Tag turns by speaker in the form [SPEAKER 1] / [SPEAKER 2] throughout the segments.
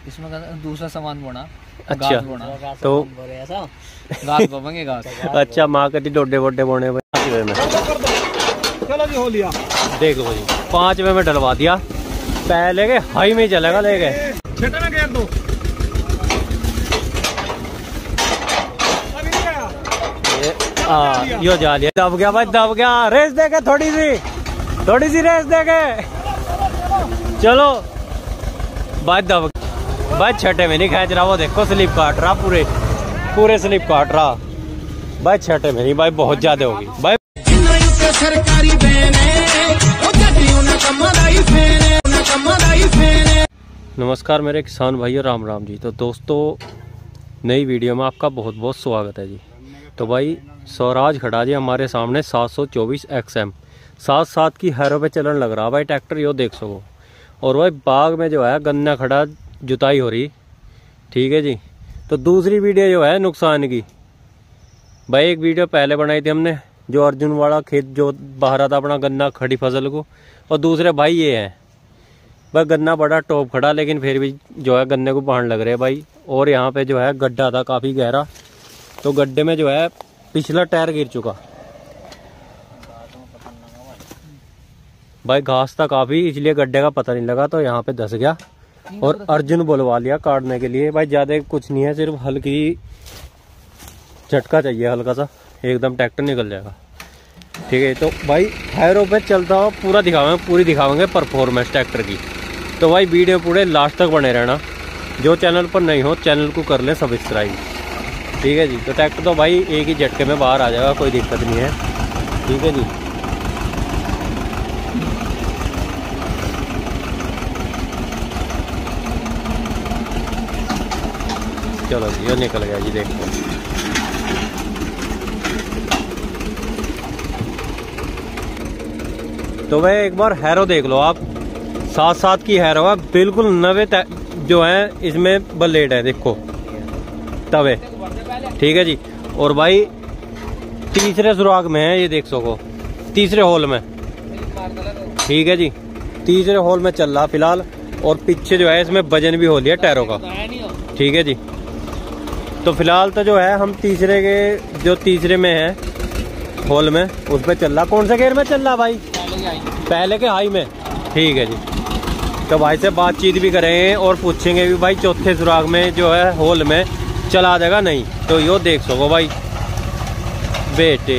[SPEAKER 1] इसमें दूसरा सामान बोना।
[SPEAKER 2] अच्छा तो
[SPEAKER 1] घास बोवेंगे घास।
[SPEAKER 2] अच्छा माँ कहती डोडे वोडे बोने में।
[SPEAKER 1] चलो जी हो लिया,
[SPEAKER 2] देख लो जी 5वें में डलवा दिया। पहले के हाई में चलेगा लेके
[SPEAKER 1] छठे में घेर दो।
[SPEAKER 2] यो जा लिया, दब गया भाई दब गया। रेस देके थोड़ी सी रेस देके चलो भाई दब भाई। छठे में नहीं खींच रहा, वो देखो स्लिप काट रहा, पूरे स्लिप काट रहा भाई। छठे में नहीं भाई, बहुत ज्यादा होगी भाई। नमस्कार मेरे किसान भाइयों, राम राम जी। तो दोस्तों नई वीडियो में आपका बहुत बहुत स्वागत है जी। तो भाई स्वराज खड़ा जी हमारे सामने 724 XM 7 की हैरो पे चलन लग रहा भाई ट्रैक्टर, यो देख सको। और भाई बाग में जो है गन्ना खड़ा, जुताई हो रही, ठीक है जी। तो दूसरी वीडियो जो है नुकसान की भाई, एक वीडियो पहले बनाई थी हमने जो अर्जुन वाला खेत जो बाहर आता अपना गन्ना खड़ी फसल को, और दूसरे भाई ये है भाई गन्ना बड़ा टॉप खड़ा, लेकिन फिर भी जो है गन्ने को बाढ़ लग रहे हैं भाई। और यहाँ पे जो है गड्ढा था काफ़ी गहरा, तो गड्ढे में जो है पिछला टायर गिर चुका भाई। घास था काफ़ी, इसलिए गड्ढे का पता नहीं लगा, तो यहाँ पे धस गया। और अर्जुन बुलवा लिया काटने के लिए भाई। ज़्यादा कुछ नहीं है, सिर्फ हल्की झटका चाहिए, हल्का सा, एकदम ट्रैक्टर निकल जाएगा, ठीक है। तो भाई हैरो पे चलता हुआ पूरी दिखावेंगे परफॉर्मेंस ट्रैक्टर की। तो भाई वीडियो पूरे लास्ट तक बने रहना। जो चैनल पर नहीं हो चैनल को कर ले सब्सक्राइब, ठीक है जी। तो ट्रैक्टर तो भाई एक ही झटके में बाहर आ जाएगा, कोई दिक्कत नहीं है, ठीक है जी। चलो जी ये निकल गया जी, देखो। तो भाई एक बार हैरो देख लो आप, 7 की हैरो है, बिल्कुल नवे जो है इसमें ब्लेड है, देखो तवे, ठीक है जी। और भाई तीसरे सुराग में है, ये देख सको, तीसरे होल में, ठीक है जी। तीसरे होल में चल रहा फिलहाल। और पीछे जो है इसमें वजन भी हो लिया टायरों का, ठीक है जी। तो फिलहाल तो जो है हम तीसरे में है होल में, उस पर चल रहा। कौन से गेयर में चल रहा भाई? पहले के हाई में, ठीक है जी। तो भाई से बातचीत भी करेंगे और पूछेंगे भी भाई चौथे सुराग में जो है होल में चला जाएगा नहीं। तो यो देख सको भाई बेटे,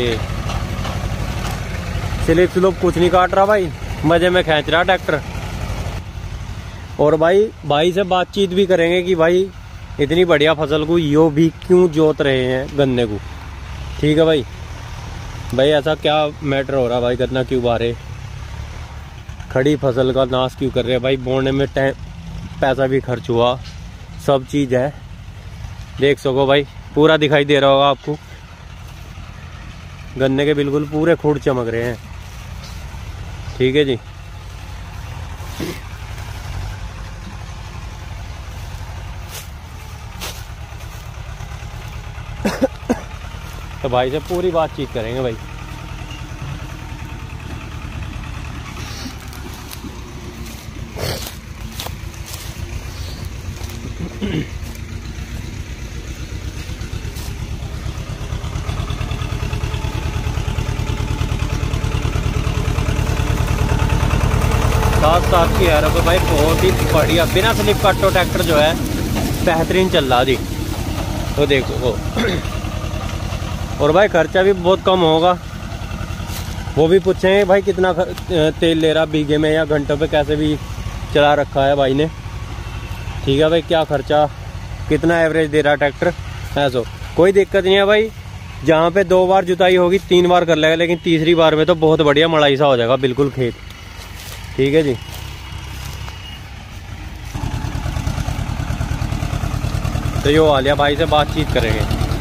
[SPEAKER 2] स्लिप स्लोप कुछ नहीं काट रहा भाई, मजे में खींच रहा ट्रैक्टर। और भाई से बातचीत भी करेंगे कि भाई इतनी बढ़िया फसल को यो भी क्यों जोत रहे हैं गन्ने को, ठीक है भाई। भाई ऐसा क्या मैटर हो रहा भाई, गन्ना क्यों बारे, खड़ी फसल का नाश क्यों कर रहे हैं भाई। बोने में पैसा भी खर्च हुआ, सब चीज़ है, देख सको भाई। पूरा दिखाई दे रहा होगा आपको, गन्ने के बिल्कुल पूरे खूंट चमक रहे हैं, ठीक है जी। तो भाई से पूरी बातचीत करेंगे भाई। सात की हैरो पे भाई बहुत ही बढ़िया बिना स्लिप काटो ट्रैक्टर जो है बेहतरीन चल रहा जी, तो देखो। और भाई खर्चा भी बहुत कम होगा, वो भी पूछेंगे भाई कितना तेल ले रहा बीघे में या घंटों पे, कैसे भी चला रखा है भाई ने, ठीक है भाई। क्या खर्चा, कितना एवरेज दे रहा ट्रैक्टर, ऐसा कोई दिक्कत नहीं है भाई। जहाँ पे 2 बार जुताई होगी 3 बार कर लेगा, लेकिन तीसरी बार में तो बहुत बढ़िया मड़ाई सा हो जाएगा बिल्कुल खेत, ठीक है जी। तो यो आलिया भाई से बातचीत करेंगे।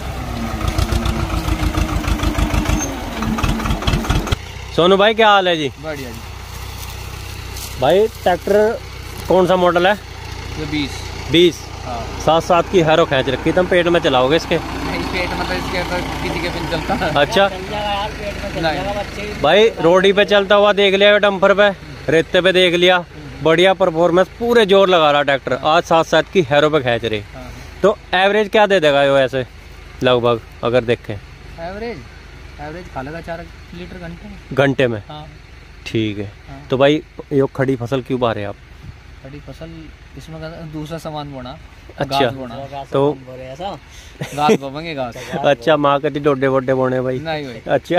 [SPEAKER 2] सोनू भाई क्या हाल है जी?
[SPEAKER 1] बढ़िया जी।
[SPEAKER 2] भाई ट्रैक्टर कौन सा मॉडल है?
[SPEAKER 1] ये 20।
[SPEAKER 2] हाँ। 7 की हैरो खींच रखी, तुम पेट में चलाओगे इसके?
[SPEAKER 1] नहीं, पेट में तो इसके किसी के बिन चलता।
[SPEAKER 2] अच्छा भाई रोडी पे चलता हुआ देख लिया, डंपर पे रेते पे देख लिया, बढ़िया परफॉर्मेंस, पूरे जोर लगा रहा ट्रैक्टर। आज 7-7 की हैरो पे खींच रहे।
[SPEAKER 1] हाँ।
[SPEAKER 2] तो एवरेज क्या दे देगा ये ऐसे लगभग अगर देखें?
[SPEAKER 1] एवरेज खा लेगा 4 लीटर
[SPEAKER 2] घंटे में।
[SPEAKER 1] हाँ।
[SPEAKER 2] ठीक है।
[SPEAKER 1] हाँ।
[SPEAKER 2] तो भाई ये खड़ी फसल क्यों बा रहे आप?
[SPEAKER 1] खड़ी फसल इसमें दूसरा सामान बोना।
[SPEAKER 2] अच्छा।
[SPEAKER 1] घास बोना।
[SPEAKER 2] तो
[SPEAKER 1] घास बोवेंगे घास।
[SPEAKER 2] अच्छा, माँ कहती डोडे वोडे बोने भाई।
[SPEAKER 1] नहीं भाई।
[SPEAKER 2] अच्छा।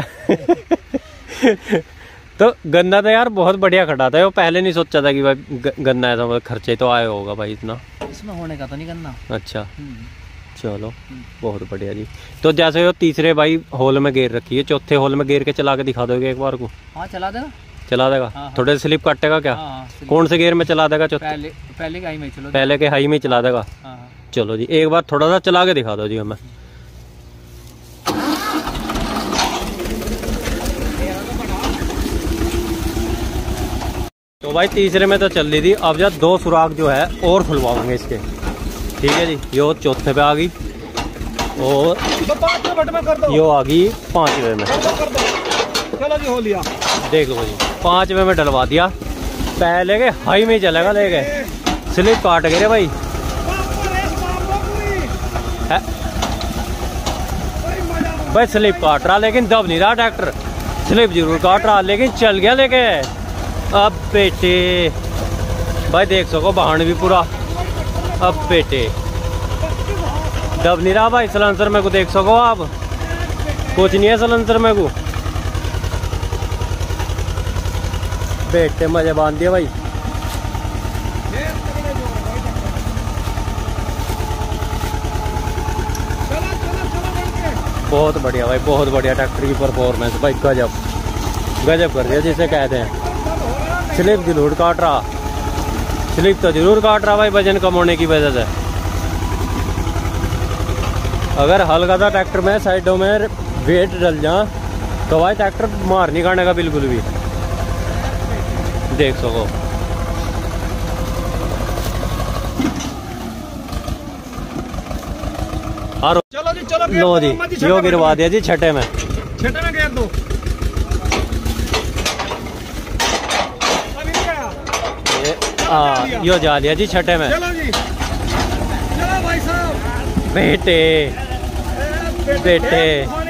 [SPEAKER 2] तो गन्ना तो यार बहुत बढ़िया खड़ा था। वो पहले नहीं सोचा था कि भाई गन्ना ऐसा खर्चे तो आया होगा भाई इतना।
[SPEAKER 1] इसमें होने का तो नहीं गन्ना।
[SPEAKER 2] अच्छा चलो बहुत बढ़िया जी। तो जैसे वो तीसरे भाई होल में गेर रखी है, चौथे होल में गेर के चला के दिखा दोगे एक बार को?
[SPEAKER 1] हाँ चला देगा।
[SPEAKER 2] चला देगा।
[SPEAKER 1] हाँ।
[SPEAKER 2] थोड़े स्लिप काटेगा क्या?
[SPEAKER 1] हाँ,
[SPEAKER 2] कौन से गेयर में चला देगा? चौथे
[SPEAKER 1] पहले के हाई में चलो।
[SPEAKER 2] पहले के हाई में चला देगा।
[SPEAKER 1] हाँ।
[SPEAKER 2] चलो जी एक बार थोड़ा सा चला के दिखा दो जी हमें। तो भाई तीसरे में तो चल रही थी, अब जब 2 सुराख जो है और खुलवाएंगे इसके। ठीक है जी। यो चौथे पे आ गई और यो आ गई 5वें में।
[SPEAKER 1] चलो जी हो लिया।
[SPEAKER 2] देख लो जी 5वें में डलवा दिया। पहले के हाई में ही चलेगा, ले गए स्लिप काट गए रे भाई। भाई स्लिप काट रहा लेकिन दब नहीं रहा ट्रैक्टर। स्लिप जरूर काट रहा लेकिन चल गया लेके। अब बेटे भाई देख सको बहान भी पूरा। अब बेटे दब नहीं रहा भाई। सलेंसर में को देख सको आप, कुछ नहीं है सलेंसर में को। बेटे मजे बांध दिया भाई। बहुत बढ़िया भाई, बहुत बढ़िया ट्रैक्टर की परफॉर्मेंस भाई। गजब गजब कर दिया जिसे कहते हैं। स्लिप जरूर काट रहा, स्लिप तो जरूर काट रहा भाई वजन कम होने की वजह से। अगर हल्का सा ट्रैक्टर में साइडों में वेट डल जा तो भाई ट्रैक्टर मार नहीं खाने का बिल्कुल भी। देख सको और
[SPEAKER 1] चलो जी चलो।
[SPEAKER 2] लो जी यो गिरवा दिया जी छठे में।
[SPEAKER 1] छठे में गेर दो।
[SPEAKER 2] यो जा लिया जी छठे में।
[SPEAKER 1] चलो जी चलो भाई साहब।
[SPEAKER 2] बेटे बेटे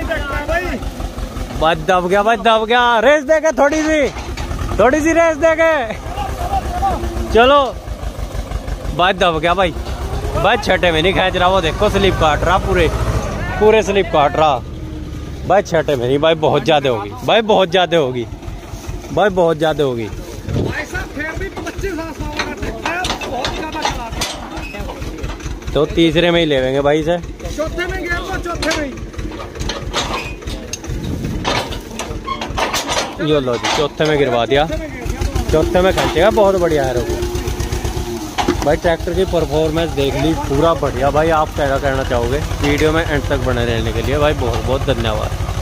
[SPEAKER 2] बस दब गया, बस दब गया। रेस देके थोड़ी सी रेस देके। चलो बस दब गया भाई। बस छठे में नहीं खींच रहा, वो देखो स्लिप काट रहा, पूरे स्लिप काट रहा। भाई छठे में नहीं भाई, बहुत ज्यादा होगी भाई, बहुत ज्यादा होगी भाई, बहुत ज्यादा होगी। तो तीसरे में ही लेवेंगे भाई से।
[SPEAKER 1] चौथे में गया तो चौथे में
[SPEAKER 2] यो लो जी चौथे में गिरवा दिया। चौथे में खींचेगा बहुत बढ़िया है भाई। ट्रैक्टर की परफॉर्मेंस देख ली, पूरा बढ़िया भाई। आप क्या कहना चाहोगे? वीडियो में एंड तक बने रहने के लिए भाई बहुत बहुत धन्यवाद।